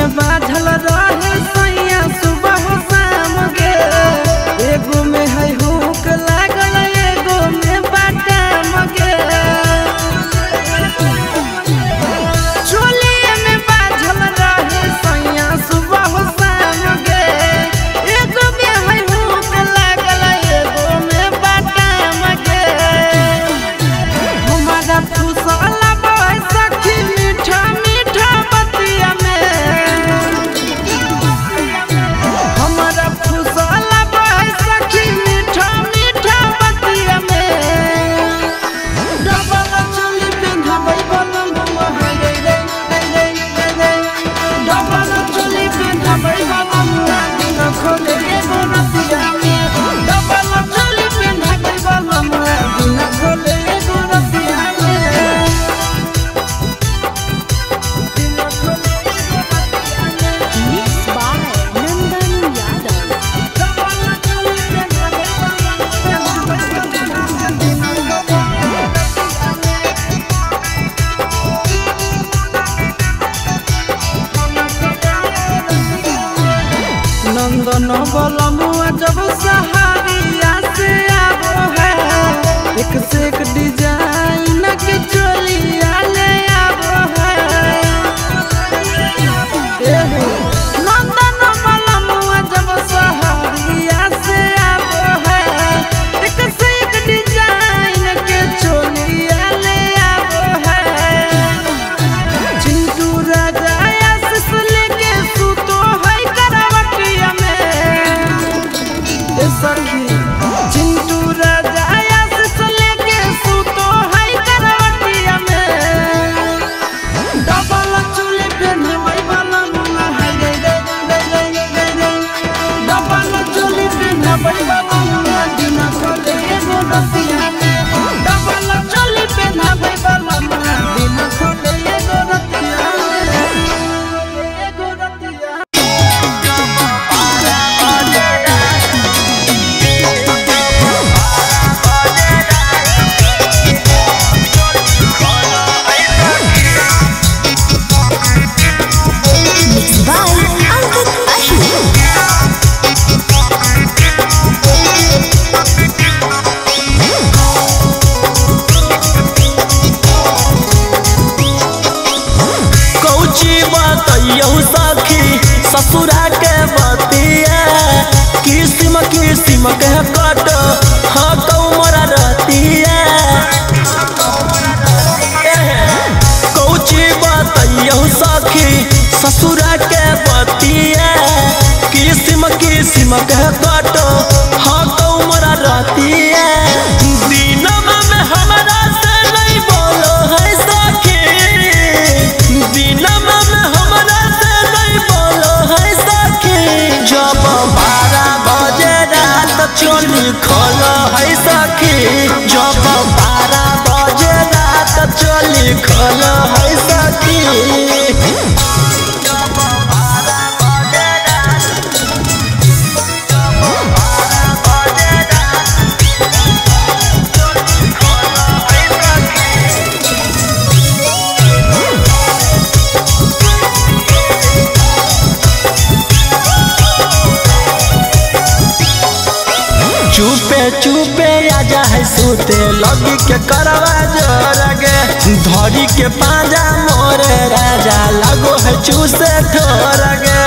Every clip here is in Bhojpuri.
में बाझल रहे सैया सुबह शाम गे। एगो में है हुक लागल एगो में बाटाम गे। चोलिए में बाझल रहे सैया सुबह शाम गे। एगो में है हुक लागल एगो में बाटाम गे। हमारा फुसल सखी मीठा मीठा बतिया में। हमारा फुसल सखी मीठा मीठा बतिया में। डबल चोली पेन्हबै बलम है रे रे रे रे। डबल चोली पेन्हबै बलम दिन खोले एगो रतिया में। डबल चोली पेन्हबै बलम दिन खोले एगो रतिया में। नंदन बलमुआ जब सहारिया से आबो है। एक से एक डिजाइन के चोलिया ले आबो है। नंदन बलमुआ जब सहारिया से आबो है। एक से एक डिजाइन के चोलिया ले आबो है। चिंटू राजा आशीष लेके सुतो है करवटिया में। सखी चिंटू राजा आशीष लेके सुतो है करवटिया में। डबल चोली पेन्हबै बलम है रे रे रे रे रे। डबल चोली पेन्हबै बलम दिन खोले एगो रतिया में। डबल चोली पेन्हबै बलम दिन खोले एगो रतिया में। एगो रतिया सखी ससुरा के बतिया। किस्म किस्म के कट हाँ कौमरा रहतिया। कौची बतैयौ सखी ससुरा के बतिया। किस्म किस्म के कट हाँ कौमरा रहतिया। दिनमा में हमरा से नहीं बोलो है सखी। दिनमा में हमरा से नहीं बोलो है सखी। जब 12 बजे रात चोली खोलो है सखी। जब 12 बजे रात चोली खोलो है सखी। चुपे चुपे आजा है सूते लगी के करवा जोरगे। धरी के पाजा मोरे राजा लगो है चूसे ठोरगे।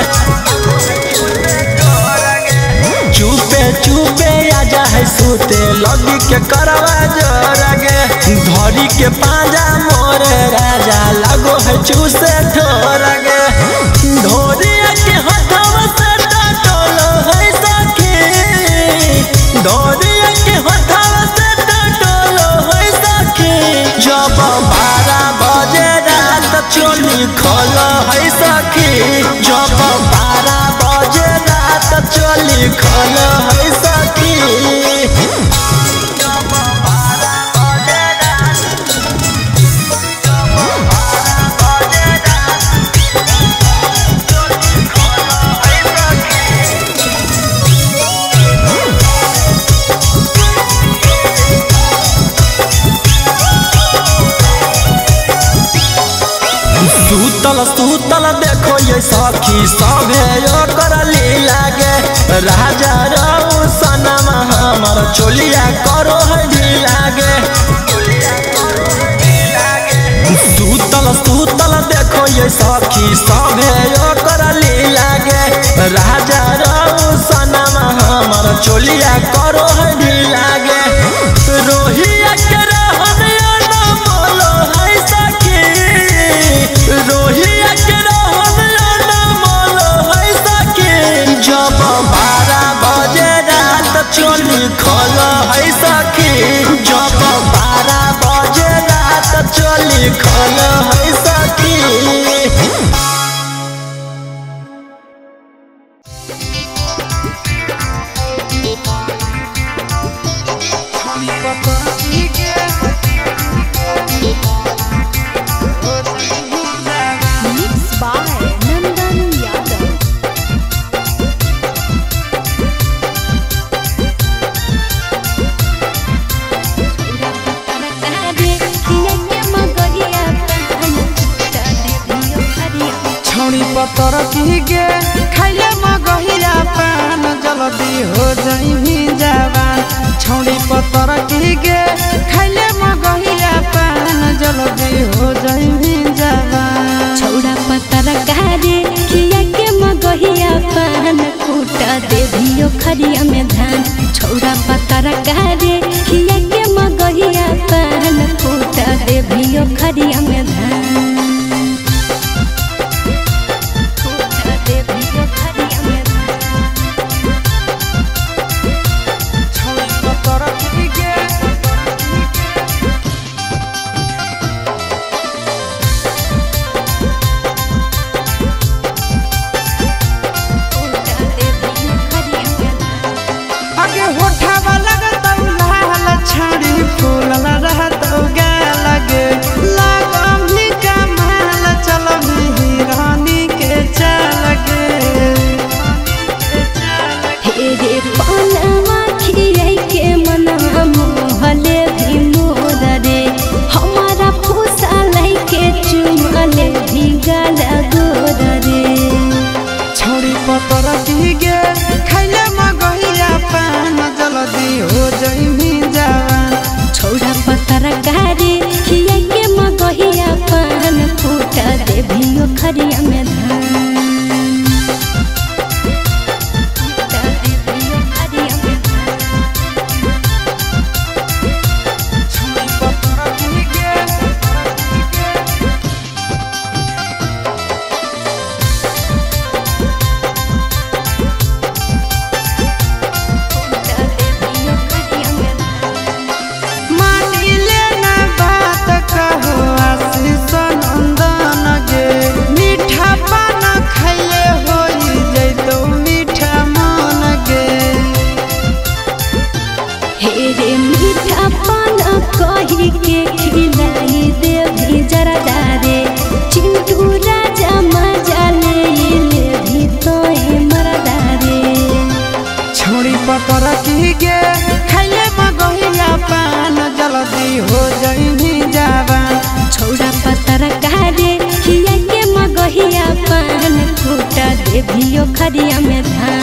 चुपे चुपे आजा है सूते लगी के करवा जोरगे। धरी के पाजा मोरे राजा लगो है चूसे ठोरगे। ढोरिया के हथवा से टटोलो है सखी। ढोरिया के हथवा से टटोलो है सखी। जब 12 बजे रात चोली खोलो है सखी। जब 12 बजे रात चोली खोलो है सखी। सूतल सूतल देखो ये सखी सभे ओकर लीला गे राजा रहू सनमा हमर चोलिया करो है ढीला गे सूतल सूतल देखो ये सखी सभे ओकर लीला गे राजा रहू सनमा हमर चोलिया करो है ढीला गे रोहिया के रहन अनमोल है सखी रोहिया के रहन अनमोल है सखी जब 12 बजे रात चोली खोल है सखी जब 12 बजे रात चोली खोल है सखी पतर की गे खाइले मगहिया पान जल्दी हो जाई जवान छौड़ी पतर की गे खाइले मगहिया पान जल्दी हो जाई जवान छौड़ा पतर गारे खिया के मगहिया पान कूटा देवियो खरिया में धान छौड़ा पतर गारे खिया के मगहिया पान कूटा देवियो खरिया में धान खरिया में खरिया में धान